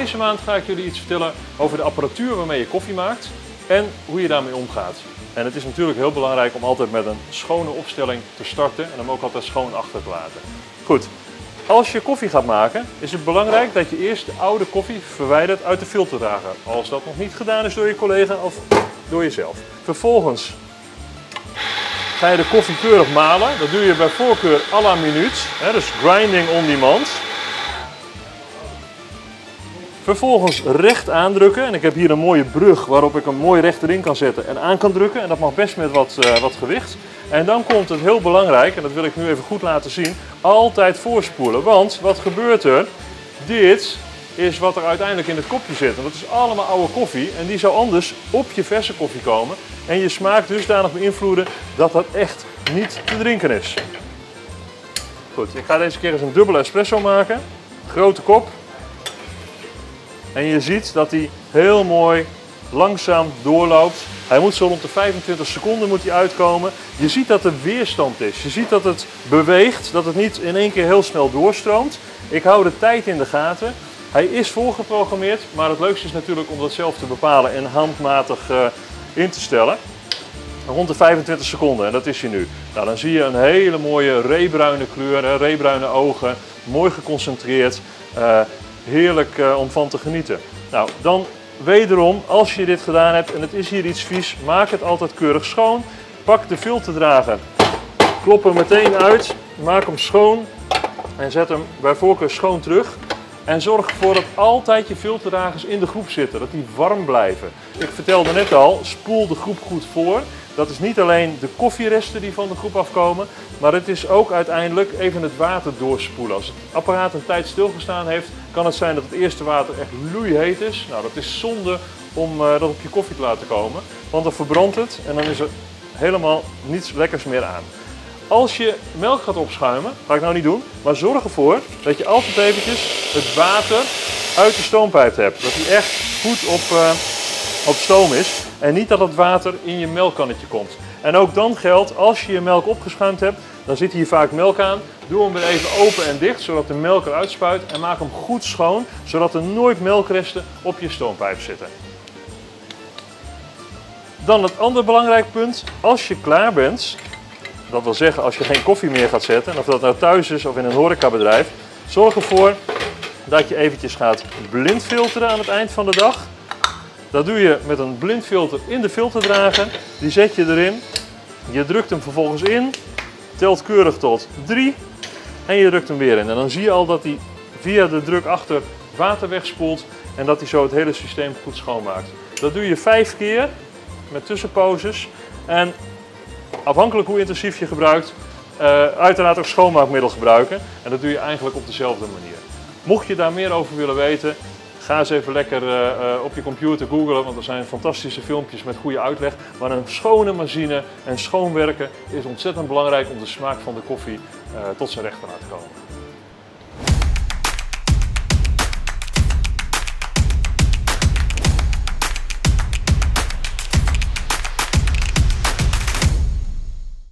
Deze maand ga ik jullie iets vertellen over de apparatuur waarmee je koffie maakt en hoe je daarmee omgaat. En het is natuurlijk heel belangrijk om altijd met een schone opstelling te starten en hem ook altijd schoon achter te laten. Goed, als je koffie gaat maken is het belangrijk dat je eerst de oude koffie verwijdert uit de filterdrager. Als dat nog niet gedaan is door je collega of door jezelf. Vervolgens ga je de koffie keurig malen. Dat doe je bij voorkeur à la minuut, dus grinding on demand. Vervolgens recht aandrukken. En ik heb hier een mooie brug waarop ik hem mooi recht erin kan zetten en aan kan drukken. En dat mag best met wat gewicht. En dan komt het heel belangrijk, en dat wil ik nu even goed laten zien, altijd voorspoelen. Want wat gebeurt er? Dit is wat er uiteindelijk in het kopje zit. En dat is allemaal oude koffie en die zou anders op je verse koffie komen. En je smaak dusdanig beïnvloeden dat dat echt niet te drinken is. Goed, ik ga deze keer eens een dubbele espresso maken. Grote kop. En je ziet dat hij heel mooi langzaam doorloopt. Hij moet zo rond de 25 seconden moet hij uitkomen. Je ziet dat er weerstand is. Je ziet dat het beweegt, dat het niet in één keer heel snel doorstroomt. Ik hou de tijd in de gaten. Hij is voorgeprogrammeerd, maar het leukste is natuurlijk om dat zelf te bepalen en handmatig in te stellen. Rond de 25 seconden, en dat is hij nu. Nou, dan zie je een hele mooie reebruine kleur, reebruine ogen, mooi geconcentreerd. Heerlijk om van te genieten. Nou, dan wederom, als je dit gedaan hebt en het is hier iets vies, maak het altijd keurig schoon. Pak de filterdrager, klop hem meteen uit, maak hem schoon en zet hem bij voorkeur schoon terug. En zorg ervoor dat altijd je filterdragers in de groep zitten, dat die warm blijven. Ik vertelde net al, spoel de groep goed voor. Dat is niet alleen de koffieresten die van de groep afkomen, maar het is ook uiteindelijk even het water doorspoelen. Als het apparaat een tijd stilgestaan heeft, kan het zijn dat het eerste water echt loeiheet is. Nou, dat is zonde om dat op je koffie te laten komen, want dan verbrandt het en dan is er helemaal niets lekkers meer aan. Als je melk gaat opschuimen, ga ik nou niet doen, maar zorg ervoor dat je altijd eventjes het water uit de stoompijp hebt. Dat die echt goed op stoom is en niet dat het water in je melkkannetje komt. En ook dan geldt, als je je melk opgeschuimd hebt, dan zit hier vaak melk aan. Doe hem weer even open en dicht, zodat de melk eruit spuit en maak hem goed schoon, zodat er nooit melkresten op je stoompijp zitten. Dan het andere belangrijk punt, als je klaar bent, dat wil zeggen als je geen koffie meer gaat zetten, en of dat nou thuis is of in een horecabedrijf, zorg ervoor dat je eventjes gaat blindfilteren aan het eind van de dag. Dat doe je met een blindfilter in de filterdrager, die zet je erin, je drukt hem vervolgens in, telt keurig tot 3 en je drukt hem weer in. En dan zie je al dat hij via de druk achter water wegspoelt en dat hij zo het hele systeem goed schoonmaakt. Dat doe je 5 keer met tussenposes en afhankelijk hoe intensief je gebruikt, uiteraard ook schoonmaakmiddel gebruiken. En dat doe je eigenlijk op dezelfde manier. Mocht je daar meer over willen weten, ga eens even lekker op je computer googlen, want er zijn fantastische filmpjes met goede uitleg. Maar een schone machine en schoon werken is ontzettend belangrijk om de smaak van de koffie tot zijn recht te laten komen.